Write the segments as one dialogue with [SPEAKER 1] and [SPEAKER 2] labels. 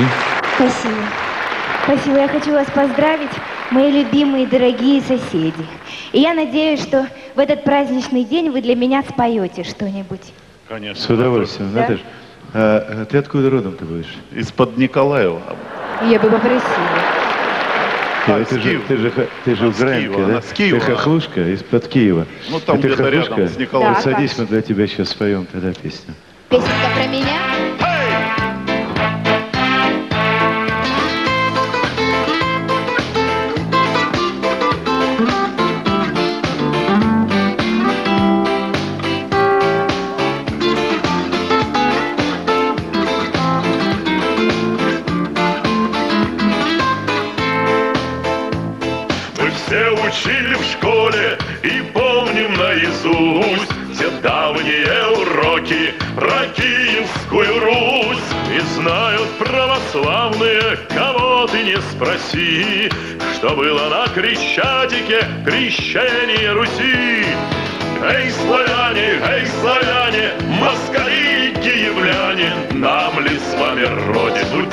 [SPEAKER 1] Получи.
[SPEAKER 2] Спасибо. Спасибо. Я хочу вас поздравить, мои любимые дорогие соседи. И я надеюсь, что в этот праздничный день вы для меня споете что-нибудь.
[SPEAKER 3] Конечно.
[SPEAKER 1] С удовольствием.
[SPEAKER 2] Да?
[SPEAKER 1] Наташ, а ты откуда родом ты будешь?
[SPEAKER 3] Из-под Николаева.
[SPEAKER 2] Я бы попросила.
[SPEAKER 1] Ты же украинка, да?
[SPEAKER 3] С Киева.
[SPEAKER 1] Ты хохлушка из-под Киева.
[SPEAKER 3] Ну, там
[SPEAKER 1] ты
[SPEAKER 3] где-то
[SPEAKER 1] хохлушка?
[SPEAKER 3] рядом с Николаевым.
[SPEAKER 2] Да.
[SPEAKER 1] Садись, мы для тебя сейчас споем тогда песню.
[SPEAKER 2] Песенка про меня?
[SPEAKER 4] Мы все учили в школе и помним наизусть все давние уроки про Киевскую Русь. И знают православные, кого ты не спроси, что было на Крещатике крещение Руси. Эй, славяне, москали и киевляне, нам ли с вами родину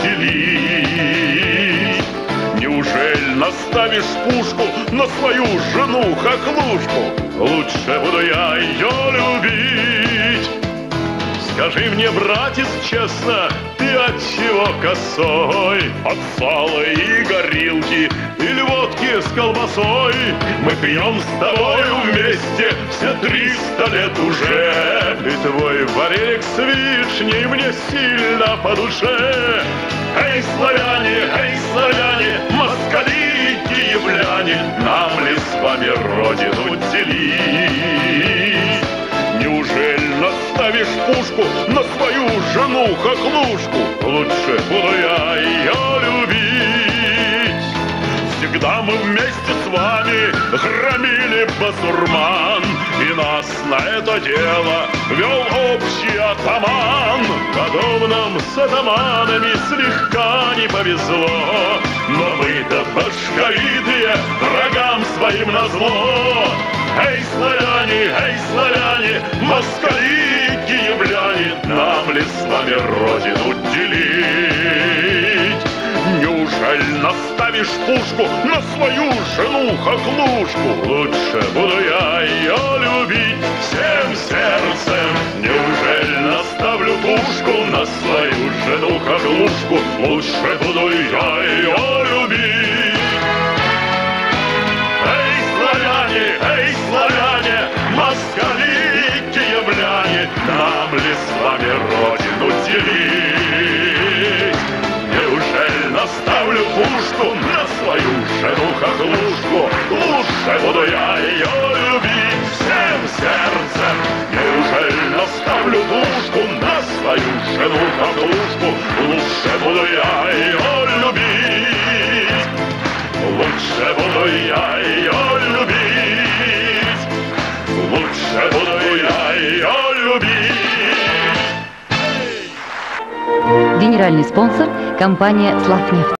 [SPEAKER 4] делить? Неужели наставишь пушку на свою жену хохлушку? Лучше буду я ее любить. Скажи мне, братец, честно, ты от чего косой? От сала и горилки или водки с колбасой? Мы пьем с тобой вместе все 300 лет уже, и твой вареник с вишней мне сильно по душе. Эй, славяне, москали и киевляне, нам ли с вами родину делить? Неужели наставишь пушку на свою жену хохлушку? Лучше буду я ее любить. Всегда мы вместе с вами громили басурман, и нас на это дело вел общий атаман. Подобным с атаманами слегка не повезло, но мы-то башковитые, врагам своим назло. Эй, славяне, москали и киевляне, нам ли с вами родину делить? Неужели наставишь пушку на свою жену хохлушку? Лучше буду я ее любить всем сердцем. Неужели наставлю пушку на свою жену хохлушку? Лучше буду я ее любить. Эй, славяне, москали и киевляне, нам ли с вами родину делить? Неужели наставлю пушку на свою жену хохлушку? Лучше буду я ее любить всем сердцем. Неужели наставлю пушку на свою жену хохлушку? Лучше буду я ее любить. Лучше буду я ее любить. Лучше буду я ее любить.
[SPEAKER 5] Генеральный спонсор – компания «Славнефть».